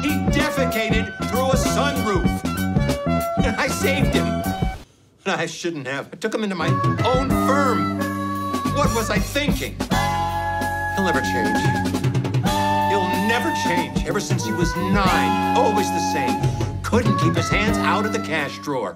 He defecated through a sunroof. And I saved him. I shouldn't have. I took him into my own firm. What was I thinking? He'll never change. He'll never change. Ever since he was 9, always the same. Couldn't keep his hands out of the cash drawer.